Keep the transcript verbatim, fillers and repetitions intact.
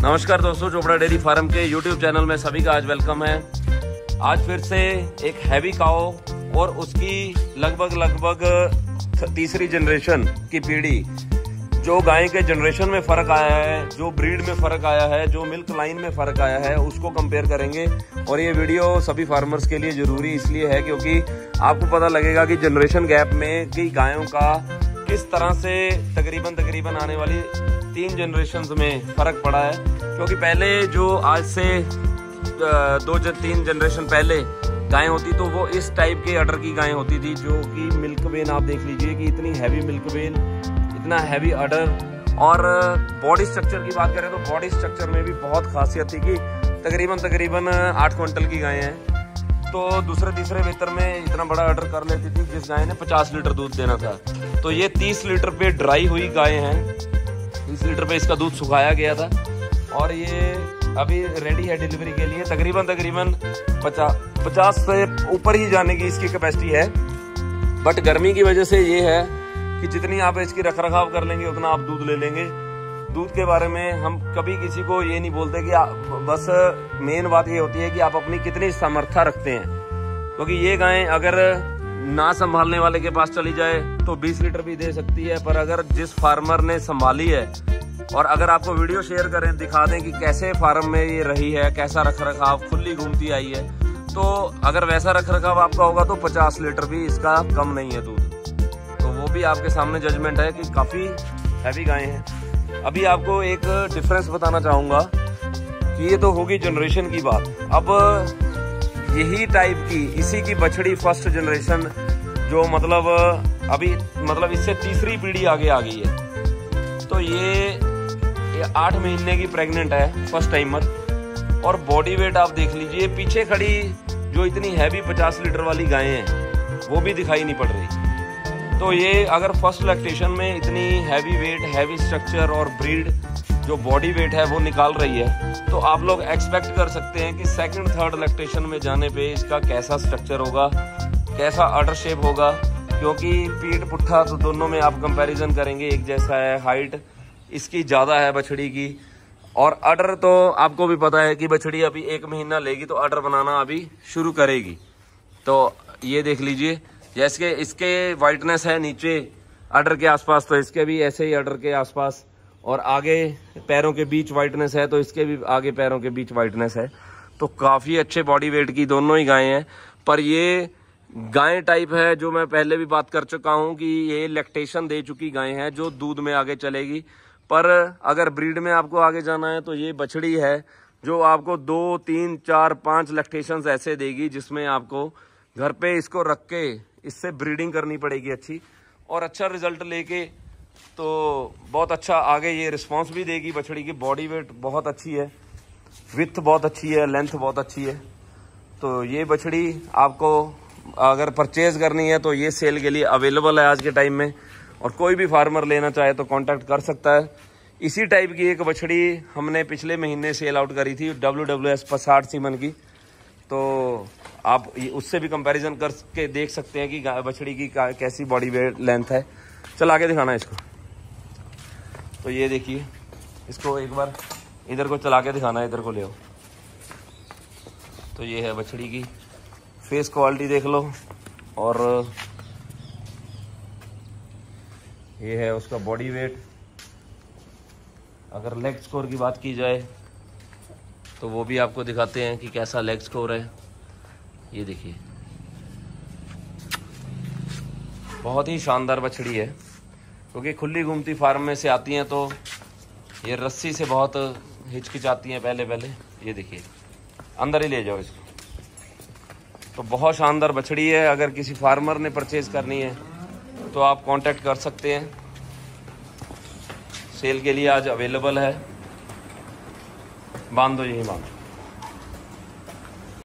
नमस्कार दोस्तों, Chopra dairy farm के यूट्यूब चैनल में सभी का आज वेलकम है। आज फिर से एक हैवी काओ और उसकी लगभग लगभग तीसरी जनरेशन की पीढ़ी, जो गाय के जनरेशन में फ़र्क आया है, जो ब्रीड में फ़र्क आया है, जो मिल्क लाइन में फ़र्क आया है, उसको कंपेयर करेंगे। और ये वीडियो सभी फार्मर्स के लिए ज़रूरी इसलिए है क्योंकि आपको पता लगेगा कि जनरेशन गैप में कि गायों का किस तरह से तकरीबन तकरीबन आने वाली तीन जनरेशन्स में फ़र्क पड़ा है। क्योंकि पहले जो आज से दो जन तीन जनरेशन पहले गायें होती तो वो इस टाइप के अडर की गायें होती थी, जो कि मिल्क वेन आप देख लीजिए कि इतनी हैवी मिल्क वेन, इतना हैवी अडर। और बॉडी स्ट्रक्चर की बात करें तो बॉडी स्ट्रक्चर में भी बहुत खासियत थी कि तकरीबन तकरीबन आठ क्विंटल की गायें हैं, तो दूसरे तीसरे वेतर में इतना बड़ा अडर कर लेती थी जिस गाय ने पचास लीटर दूध देना था। तो ये तीस लीटर पे ड्राई हुई गायें हैं, तीस लीटर पे इसका दूध सुखाया गया था और ये अभी रेडी है डिलीवरी के लिए। तकरीबन तकरीबन पचास पचास से ऊपर ही जाने की इसकी कैपेसिटी है। बट गर्मी की वजह से ये है कि जितनी आप इसकी रख रखाव कर लेंगे उतना आप दूध ले लेंगे। दूध के बारे में हम कभी किसी को ये नहीं बोलते कि आप, बस मेन बात ये होती है कि आप अपनी कितनी सामर्थ्य रखते हैं। क्योंकि ये गाय अगर ना संभालने वाले के पास चली जाए तो बीस लीटर भी दे सकती है, पर अगर जिस फार्मर ने संभाली है और अगर आपको वीडियो शेयर करें, दिखा दें कि कैसे फार्म में ये रही है, कैसा रख रखाव, खुली घूमती आई है, तो अगर वैसा रख रखाव आपका होगा तो पचास लीटर भी इसका कम नहीं है दूध। तो वो भी आपके सामने जजमेंट है कि काफ़ी हैवी गायें हैं। अभी आपको एक डिफरेंस बताना चाहूँगा कि ये तो होगी जनरेशन की बात। अब यही टाइप की इसी की बछड़ी फर्स्ट जनरेशन, जो मतलब अभी मतलब इससे तीसरी पीढ़ी आगे आ गई है, तो ये, ये आठ महीने की प्रेग्नेंट है, फर्स्ट टाइमर। और बॉडी वेट आप देख लीजिए, पीछे खड़ी जो इतनी हैवी पचास लीटर वाली गायें हैं वो भी दिखाई नहीं पड़ रही। तो ये अगर फर्स्ट लैक्टेशन में इतनी हैवी वेट, हैवी स्ट्रक्चर और ब्रीड जो बॉडी वेट है वो निकाल रही है, तो आप लोग एक्सपेक्ट कर सकते हैं कि सेकंड थर्ड लैक्टेशन में जाने पे इसका कैसा स्ट्रक्चर होगा, कैसा अडर शेप होगा। क्योंकि पीठ पुट्ठा तो दोनों में आप कंपैरिजन करेंगे एक जैसा है, हाइट इसकी ज़्यादा है बछड़ी की। और अडर तो आपको भी पता है कि बछड़ी अभी एक महीना लेगी तो अडर बनाना अभी शुरू करेगी। तो ये देख लीजिए, जैसे इसके वाइटनेस है नीचे अडर के आसपास, तो इसके भी ऐसे ही अडर के आसपास, और आगे पैरों के बीच वाइटनेस है तो इसके भी आगे पैरों के बीच वाइटनेस है। तो काफ़ी अच्छे बॉडी वेट की दोनों ही गायें हैं। पर ये गाय टाइप है जो मैं पहले भी बात कर चुका हूँ कि ये लैक्टेशन दे चुकी गाय है जो दूध में आगे चलेगी। पर अगर ब्रीड में आपको आगे जाना है तो ये बछड़ी है जो आपको दो तीन चार पाँच लैक्टेशंस ऐसे देगी, जिसमें आपको घर पे इसको रख के इससे ब्रीडिंग करनी पड़ेगी अच्छी, और अच्छा रिजल्ट लेके तो बहुत अच्छा आगे ये रिस्पांस भी देगी। बछड़ी की बॉडी वेट बहुत अच्छी है, विड्थ बहुत अच्छी है, लेंथ बहुत अच्छी है। तो ये बछड़ी आपको अगर परचेज करनी है तो ये सेल के लिए अवेलेबल है आज के टाइम में, और कोई भी फार्मर लेना चाहे तो कांटेक्ट कर सकता है। इसी टाइप की एक बछड़ी हमने पिछले महीने सेल आउट करी थी डब्ल्यू डब्ल्यू एस पसाठ सीमन की, तो आप उससे भी कंपैरिजन करके देख सकते हैं कि बछड़ी की कैसी बॉडी वेट लेंथ है। चल आगे दिखाना इसको। तो ये देखिए, इसको एक बार इधर को चला के दिखाना है, इधर को ले आओ। तो ये है बछड़ी की फेस क्वालिटी देख लो, और ये है उसका बॉडी वेट। अगर लेग स्कोर की बात की जाए तो वो भी आपको दिखाते हैं कि कैसा लेग स्कोर है। ये देखिए, बहुत ही शानदार बछड़ी है। क्योंकि खुली घूमती फार्म में से आती हैं तो ये रस्सी से बहुत हिचकिचाती हैं पहले पहले। ये देखिए, अंदर ही ले जाओ इसको। तो बहुत शानदार बछड़ी है। अगर किसी फार्मर ने परचेज करनी है तो आप कांटेक्ट कर सकते हैं, सेल के लिए आज अवेलेबल है। बांध दो, यही बांध दो।